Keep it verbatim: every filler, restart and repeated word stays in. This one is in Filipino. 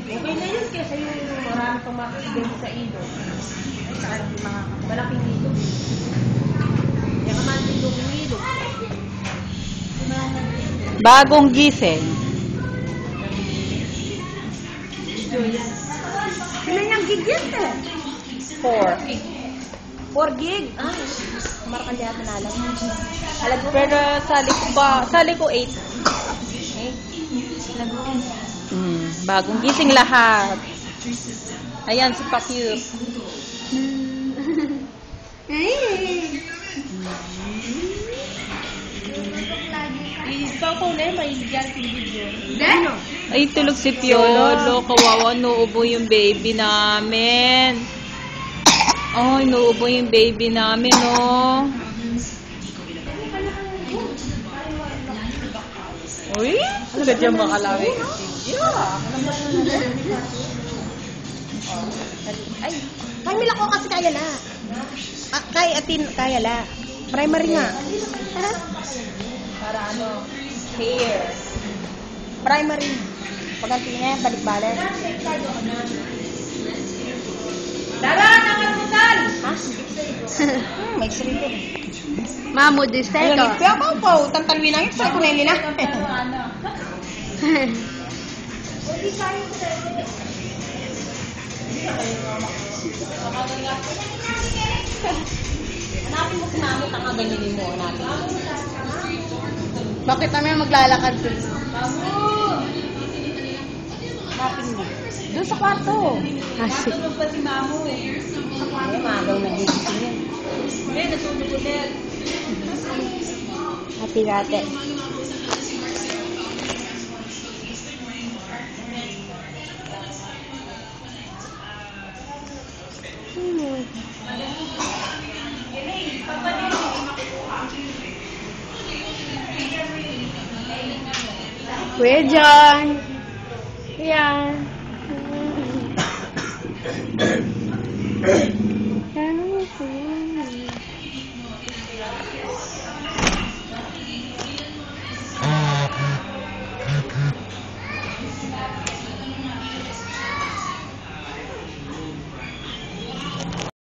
Okay na yun kasi yung marami pang makakibenta sa ilog. Ay, saan mga malaking ilog. Kaya ka man ilog yung ilog. Bagong gising. Sila niyang gig yan eh. Four. four gig. Ah, kumarkan niya at nalang. Alam ko. Pero sali ko ba? Sali ko eight. Eh, alam ko. Hmm, bagong gising lahat. Ayan, si Pa-cute. Ikaw ko na may diyan yung video. Ano? Ay, tulog si Piolo. Kawawa, nuubo yung baby namin. Ay, nuubo yung baby namin, oh. Uy, sadyang makalawi. Ay, Camila ko kasi kaya la. Ah, kay atin kaya la. Primary nga. Para ano? Hair. Primary. Paganti niya, balik-balik. Dara, nangalutan! Ha? Hmm, may sarili. Mamo, di Ayun, seko. ipya pa po. Tantalwi na yun. Sa'yo ko na yun na. Hanapin mo si Mami, tanga ganyanin mo. Hanapin mo. Bakit kami maglalakad dun? Hanapin mo. Doon sa kwarto. Kasi. Natulog pa si Mamo eh. Ay, magaw na gising yan. Eh, natulog ulit. Hati-hati. Hmm. Kuya John. Yan.